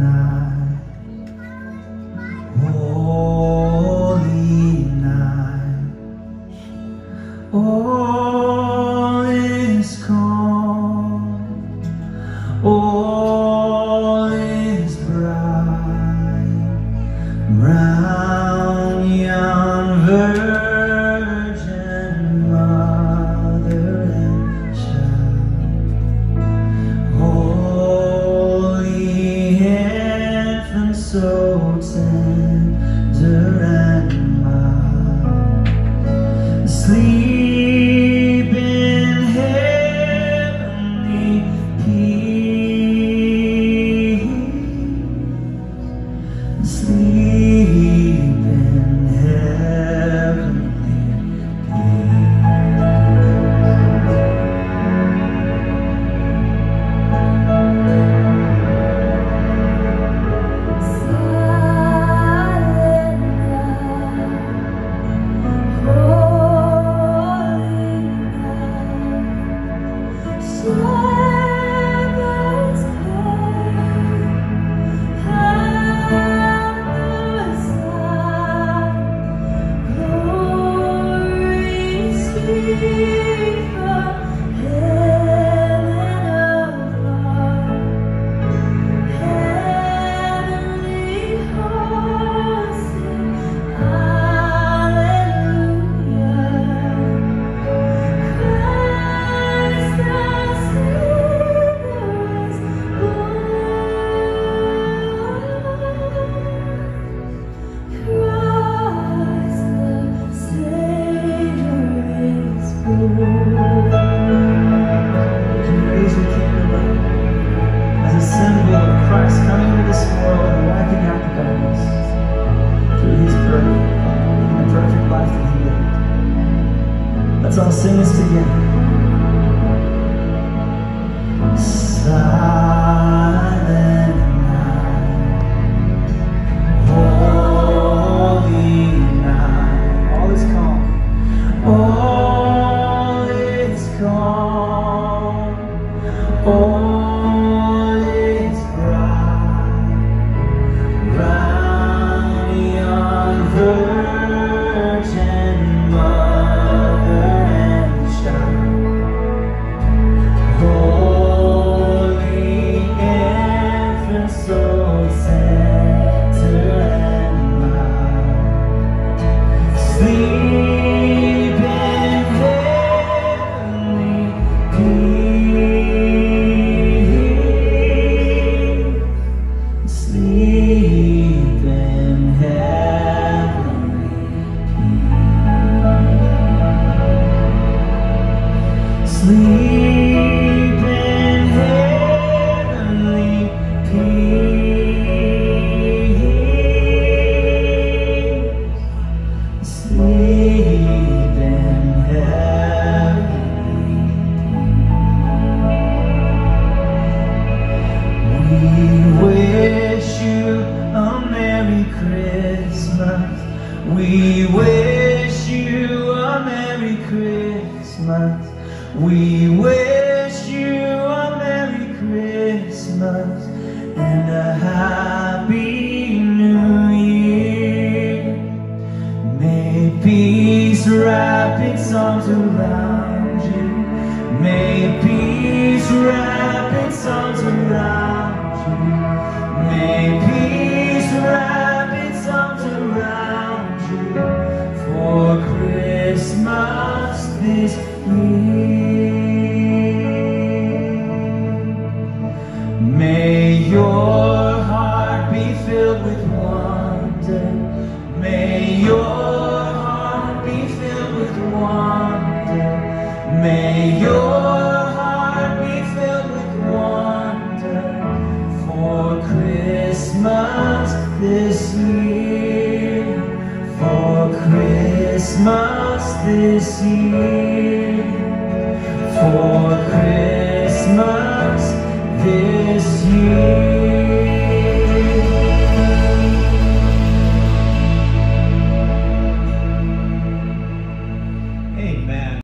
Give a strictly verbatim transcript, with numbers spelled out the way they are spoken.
night, holy night, all is calm, all is bright, round yon virgin mother and child, holy infant, so tender and mild, sleep in heavenly peace, sleep in heavenly Let's all sing this together. Silent night, holy night, all is calm, all is calm, all is bright, round yon virgin mother and child, holy infant, so tender and mild, sleep in heavenly peace, sleep in heavenly peace, sleep in heavenly peace, sleep in heavenly peace. We wish you a Merry Christmas. We wish you a Merry Christmas. We wish you a Merry Christmas and a Happy New Year. May peace wrap its arms around you. May peace wrap its arms around you. May peace wrap its arms around you for Christmas this year. May your heart be filled with wonder. May your heart be filled with wonder. May your heart be filled with wonder for Christmas this year. For Christmas this year. For